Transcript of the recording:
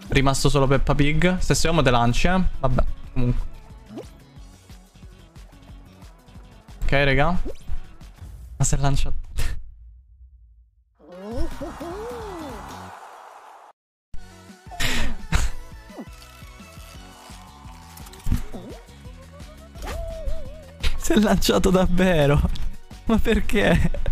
Rimasto solo Peppa Pig. Se siamo te lanci, Vabbè, comunque. Ok, raga. Ma si è lanciato. Si è lanciato davvero. Ma perché?